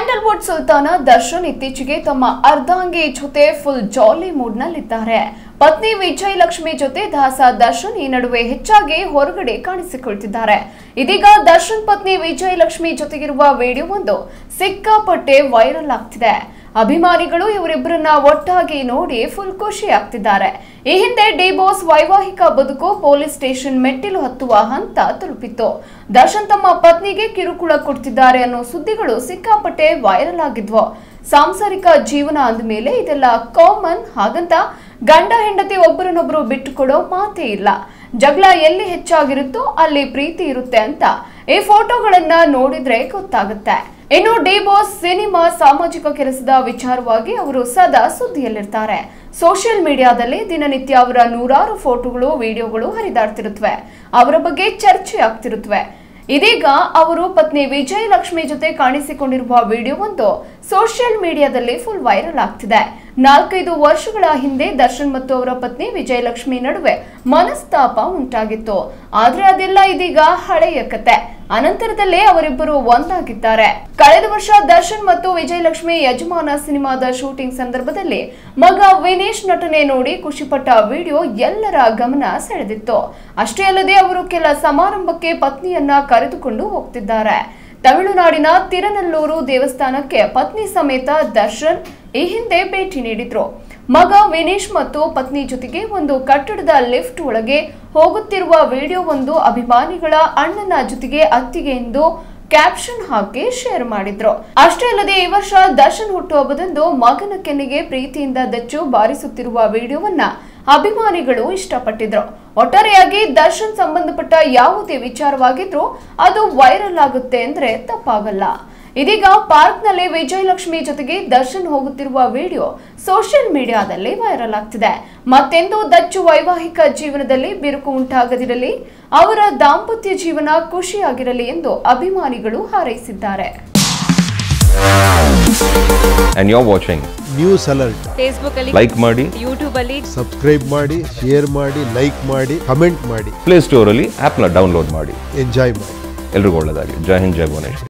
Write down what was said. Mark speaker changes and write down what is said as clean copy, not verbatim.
Speaker 1: Sandalwood ಸುಲ್ತಾನ ದರ್ಶನ್ ಇತ್ತೀಚೆಗೆ ತಮ್ಮ ಅರ್ಧಾಂಗಿ ಜೊತೆ ಫುಲ್ ಜಾಲಿ ಮೂಡ್ ನಲ್ಲಿದ್ದಾರೆ. ಪತ್ನಿ ವಿಜಯಲಕ್ಷ್ಮಿ ಜೊತೆ ದಾಸ ದರ್ಶನ್ ಈ ನಡುವೆ ಹೆಚ್ಚಾಗಿ ಹೊರಗಡೆ ಕಾಣಿಸಿಕೊಳ್ತಿದ್ದಾರೆ. ಇದೀಗ ದರ್ಶನ್ ಪತ್ನಿ ವಿಜಯಲಕ್ಷ್ಮಿ ಜೊತೆಗಿರುವ ವಿಡಿಯೋ ಒಂದು ಸಿಕ್ಕಾಪಟ್ಟೆ ವೈರಲ್ ಆಗ್ತಿದೆ. ಅಭಿಮಾನಿಗಳು ಇವರಿಬ್ಬರನ್ನ ಒಟ್ಟಾಗಿ ನೋಡಿ ಫುಲ್ ಖುಷಿ ಆಗ್ತಿದ್ದಾರೆ. ಈ ಹಿಂದೆ ಡಿ ಬಾಸ್ ವೈವಾಹಿಕ ಬದುಕು ಪೊಲೀಸ್ ಸ್ಟೇಷನ್ ಮೆಟ್ಟಿಲು ಹತ್ತುವ ಹಂತ ತಲುಪಿತ್ತು. ದರ್ಶನ್ ತಮ್ಮ ಪತ್ನಿಗೆ ಕಿರುಕುಳ ಕೊಡ್ತಿದ್ದಾರೆ ಅನ್ನೋ ಸುದ್ದಿಗಳು ಸಿಕ್ಕಾಪಟ್ಟೆ ವೈರಲ್ ಆಗಿದ್ವು. ಸಾಂಸಾರಿಕ ಜೀವನ ಅಂದಮೇಲೆ ಇದೆಲ್ಲ ಕಾಮನ್, ಹಾಗಂತ ಗಂಡ ಹೆಂಡತಿ ಒಬ್ಬರನ್ನೊಬ್ಬರು ಬಿಟ್ಟುಕೊಡೋ ಮಾತೇ ಇಲ್ಲ. ಜಗಳ ಎಲ್ಲಿ ಹೆಚ್ಚಾಗಿರುತ್ತೋ ಅಲ್ಲಿ ಪ್ರೀತಿ ಇರುತ್ತೆ ಅಂತ ಈ ಫೋಟೋಗಳನ್ನ ನೋಡಿದ್ರೆ ಗೊತ್ತಾಗುತ್ತೆ. ಇನ್ನು ಡಿ ಬಾಸ್ ಸಿನಿಮಾ ಸಾಮಾಜಿಕ ಕೆಲಸದ ವಿಚಾರವಾಗಿ ಅವರು ಸದಾ ಸುದ್ದಿಯಲ್ಲಿರ್ತಾರೆ. ಸೋಷಿಯಲ್ ಮೀಡಿಯಾದಲ್ಲಿ ದಿನನಿತ್ಯ ಅವರ ನೂರಾರು ಫೋಟೋಗಳು, ವಿಡಿಯೋಗಳು ಹರಿದಾಡ್ತಿರುತ್ತವೆ. ಅವರ ಬಗ್ಗೆ ಚರ್ಚೆ ಆಗ್ತಿರುತ್ತವೆ. ಇದೀಗ ಅವರು ಪತ್ನಿ ವಿಜಯಲಕ್ಷ್ಮಿ ಜೊತೆ ಕಾಣಿಸಿಕೊಂಡಿರುವ ವಿಡಿಯೋ ಒಂದು ಸೋಷಿಯಲ್ ಮೀಡಿಯಾದಲ್ಲಿ ಫುಲ್ ವೈರಲ್ ಆಗ್ತಿದೆ. 4-5 ವರ್ಷಗಳ ಹಿಂದೆ ದರ್ಶನ್ ಮತ್ತು ಅವರ ಪತ್ನಿ ವಿಜಯಲಕ್ಷ್ಮಿ ನಡುವೆ ಮನಸ್ತಾಪ ಉಂಟಾಗಿತ್ತು. ಆದ್ರೆ ಅದೆಲ್ಲ ಇದೀಗ ಹಳೆಯ ಕತೆ. ಅನಂತರದಲ್ಲೇ ಅವರಿಬ್ಬರು ಒಂದಾಗಿದ್ದಾರೆ. ಕಳೆದ ವರ್ಷ ದರ್ಶನ್ ಮತ್ತು ವಿಜಯಲಕ್ಷ್ಮಿ ಯಜಮಾನ ಸಿನಿಮಾದ ಶೂಟಿಂಗ್ ಸಂದರ್ಭದಲ್ಲಿ ಮಗ ವಿನೇಶ್ ನಟನೆ ನೋಡಿ ಖುಷಿಪಟ್ಟ ವಿಡಿಯೋ ಎಲ್ಲರ ಗಮನ ಸೆಳೆದಿತ್ತು. ಅಷ್ಟೇ ಅಲ್ಲದೆ ಅವರು ಕೆಲ ಸಮಾರಂಭಕ್ಕೆ ಪತ್ನಿಯನ್ನ ಕರೆದುಕೊಂಡು ಹೋಗ್ತಿದ್ದಾರೆ. ತಮಿಳುನಾಡಿನ ತಿರುನಲ್ಲೂರು ದೇವಸ್ಥಾನಕ್ಕೆ ಪತ್ನಿ ಸಮೇತ ದರ್ಶನ್ ಈ ಹಿಂದೆ ಭೇಟಿ ನೀಡಿದ್ರು. ಮಗ ವಿನೇಶ್ ಮತ್ತು ಪತ್ನಿ ಜೊತೆಗೆ ಒಂದು ಕಟ್ಟಡದ ಲಿಫ್ಟ್ ಒಳಗೆ ಹೋಗುತ್ತಿರುವ ವಿಡಿಯೋ ಒಂದು ಅಭಿಮಾನಿಗಳ ಅಣ್ಣನ ಜೊತೆಗೆ ಅತ್ತಿಗೆ ಎಂದು ಕ್ಯಾಪ್ಷನ್ ಹಾಕಿ ಶೇರ್ ಮಾಡಿದ್ರು. ಅಷ್ಟೇ ಅಲ್ಲದೆ ಈ ವರ್ಷ ದರ್ಶನ್ ಹುಟ್ಟುಹಬ್ಬದಂದು ಮಗನ ಕೆನ್ನೆಗೆ ಪ್ರೀತಿಯಿಂದ ದಚ್ಚು ಬಾರಿಸುತ್ತಿರುವ ವಿಡಿಯೋವನ್ನ ಅಭಿಮಾನಿಗಳು ಇಷ್ಟಪಟ್ಟಿದ್ರು. ಒಟ್ಟಾರೆಯಾಗಿ ದರ್ಶನ್ ಸಂಬಂಧಪಟ್ಟ ಯಾವುದೇ ವಿಚಾರವಾಗಿದ್ರೂ ಅದು ವೈರಲ್ ಆಗುತ್ತೆ ಅಂದ್ರೆ ತಪ್ಪಾಗಲ್ಲ. ಇದೀಗ ಪಾರ್ಕ್ನಲ್ಲಿ ವಿಜಯಲಕ್ಷ್ಮಿ ಜೊತೆಗೆ ದರ್ಶನ್ ಹೋಗುತ್ತಿರುವ ವಿಡಿಯೋ ಸೋಷಿಯಲ್ ಮೀಡಿಯಾದಲ್ಲಿ ವೈರಲ್ ಆಗ್ತಿದೆ. ಮತ್ತೆಂದು ದಚ್ಚು ವೈವಾಹಿಕ ಜೀವನದಲ್ಲಿ ಬಿರುಕು ಉಂಟಾಗದಿರಲಿ, ಅವರ ದಾಂಪತ್ಯ ಜೀವನ ಖುಷಿಯಾಗಿರಲಿ ಎಂದು ಅಭಿಮಾನಿಗಳು ಹಾರೈಸಿದ್ದಾರೆ.
Speaker 2: And you're watching
Speaker 3: News Alert.
Speaker 4: Facebook ಅಲ್ಲಿ
Speaker 2: like ಮಾಡಿ,
Speaker 4: YouTube ಅಲ್ಲಿ
Speaker 3: Subscribe ಮಾಡಿ, share ಮಾಡಿ, like ಮಾಡಿ, comment ಮಾಡಿ.
Speaker 2: Play Store ಅಲ್ಲಿ ಆಪ್ ನ ಡೌನ್ಲೋಡ್ ಮಾಡಿ.
Speaker 3: Enjoy ಮಾಡಿ.
Speaker 2: ಎಲ್ರಿಗೂ ಒಳ್ಳೆಯದಾಗಲಿ. ಜೈ ಹಿಂದ್, ಜೈ ಭುವನೇಶ್ವರಿ.